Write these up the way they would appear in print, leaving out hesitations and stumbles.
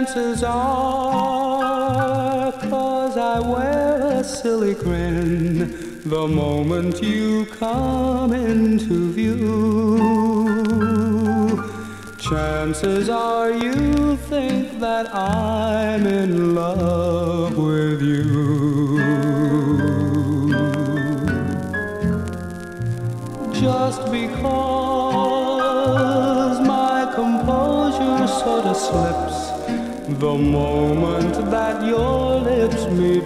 Chances are, 'cause I wear a silly grin the moment you come into view. Chances are you think that I'm in love with you. Just because my composure sort of slips the moment that your lips meet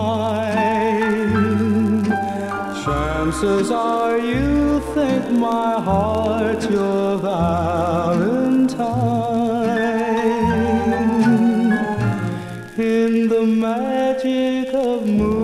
mine. Chances are you think my heart's your valentine. In the magic of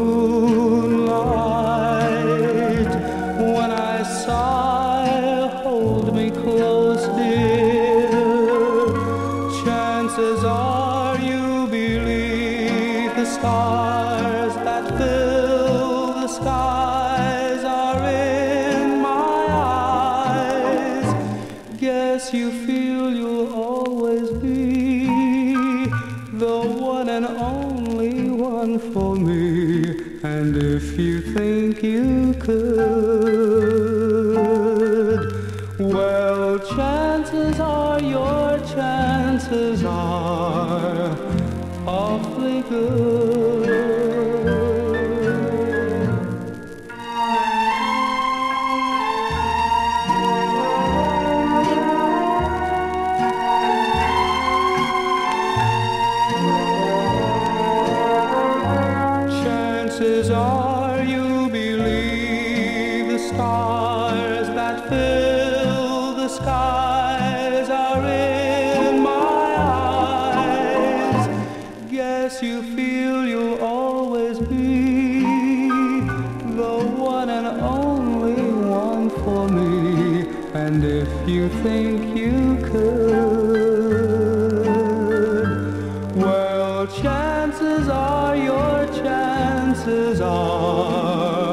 moonlight, when I sigh, hold me close, dear. Chances are you believe the stars that fill the skies are in my eyes. Guess you feel you'll always be the one and only one for me. And if you think you could, well, chances are your chances are awfully good. Chances are you believe the stars that fill the skies are in my eyes. Guess you feel you'll always be the one and only one for me. And if you think you could, well, chances are your chances are